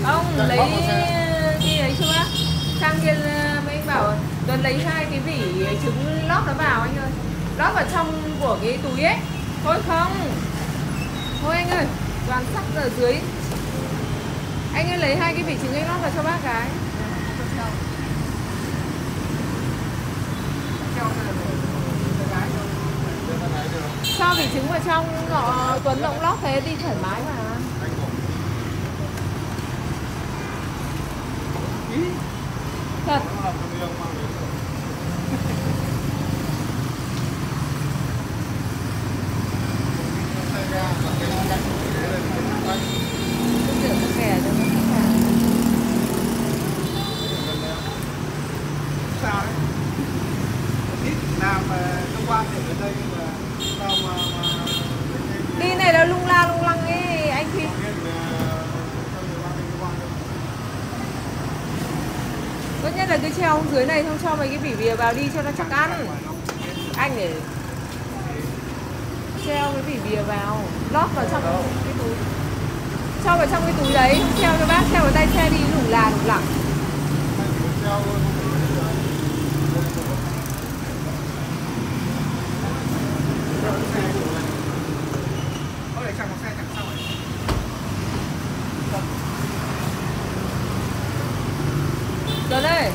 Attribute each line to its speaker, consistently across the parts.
Speaker 1: Ông lấy đi ấy chưa bác? Sang kia mấy anh bảo Tuấn lấy 2 cái vỉ trứng lót nó vào anh ơi. Lót vào trong của cái túi ấy. Thôi không. Thôi anh ơi, toàn sắt ở dưới. Anh ơi lấy 2 cái vỉ trứng anh lót vào cho bác cái. Cho vỉ trứng vào trong họ Tuấn ông lót thế đi thoải mái mà. Thật. Rửa cái kè cho nó khách hàng.
Speaker 2: Sao đấy? Ít làm cơ quan thì ở đây nhưng mà sao mà
Speaker 1: đi này nó lung la lung lăng ấy anh Phi. Tốt nhất là cứ treo xuống dưới này xong cho mấy cái vỉ bìa vào đi cho nó chắc ăn. Anh để treo cái vỉ bìa vào, lót vào trong cái túi. Cho vào trong cái túi đấy, treo cho bác, treo vào tay xe đi lủng là lủng lẳng. Tuấn ơi.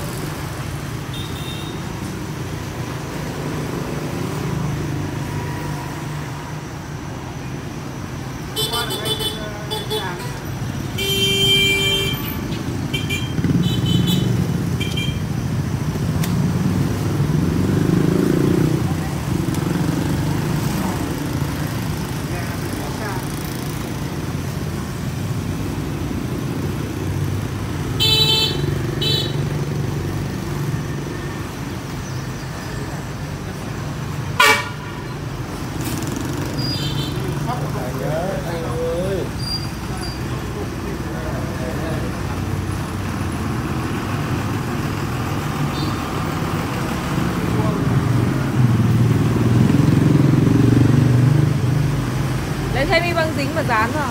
Speaker 1: Lấy thêm đi băng dính mà dán vào.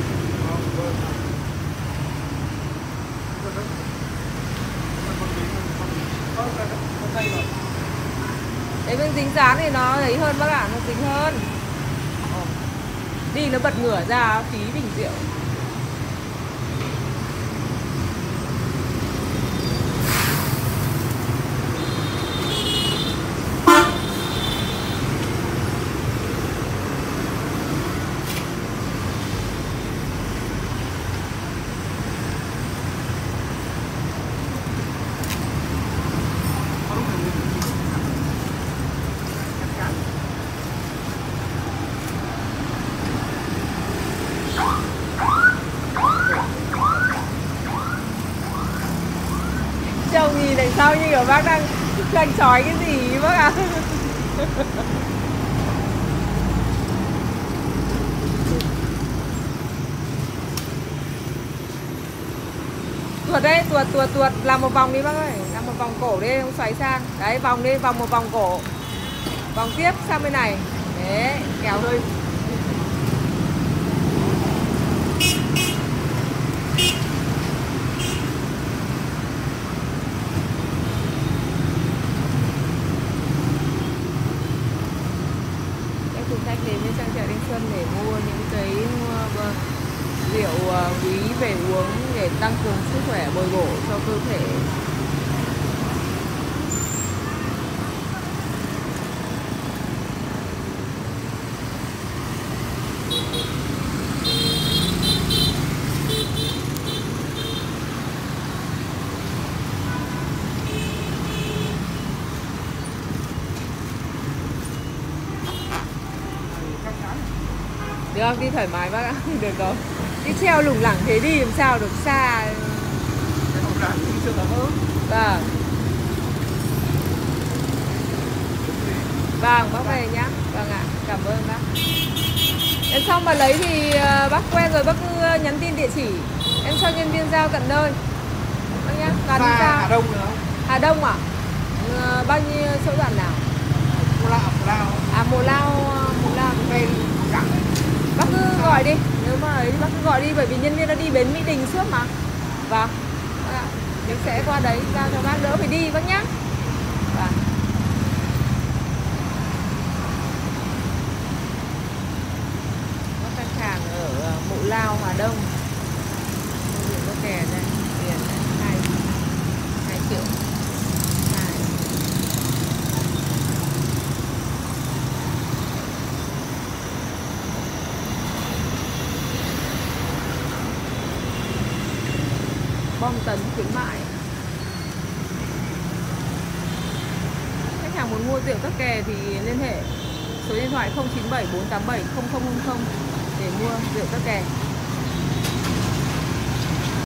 Speaker 1: Đấy băng dính dán thì nó ấy hơn bác ạ, nó dính hơn. Đi nó bật ngửa ra phí bình rượu. Chồng nhìn đằng sau như kiểu bác đang chói cái gì bác ạ. Tuột đây, tuột làm một vòng đi bác ơi, làm một vòng cổ đi, không xoáy sang. Đấy, vòng đi, vòng một vòng cổ. Vòng tiếp sang bên này. Đấy, kéo thôi. Khách đến với trang trại Thanh Xuân để mua những cái rượu quý về uống để tăng cường sức khỏe bồi bổ cho cơ thể. Được không? Đi thoải mái bác ạ. Được rồi. Đi treo lủng lẳng thế đi làm sao được xa. Vâng. Vâng, bác về nhá. Vâng ạ, cảm ơn bác. Em xong mà lấy thì bác quen rồi, bác cứ nhắn tin địa chỉ. Em cho nhân viên giao tận nơi. Bác nhá, toàn đi giao.
Speaker 2: Hà Đông nữa.
Speaker 1: Hà Đông à? Bao nhiêu số đoạn nào?
Speaker 2: Mộ Lao.
Speaker 1: À, Mộ Lao.
Speaker 2: Đây
Speaker 1: Bác cứ gọi đi, nếu mà ấy bác cứ gọi đi bởi vì nhân viên nó đi bến Mỹ Đình suốt mà. Vâng. Mình sẽ qua đấy giao cho bác đỡ phải đi bác nhá. Vâng. Có khách hàng ở Mộ Lao, Hà Đông. Rượu Tắc Kè đây, tiền này 2 triệu. Bom tấn khuyến mại. Khách hàng muốn mua rượu Tắc Kè thì liên hệ số điện thoại 097 487 0000 để mua rượu Tắc Kè.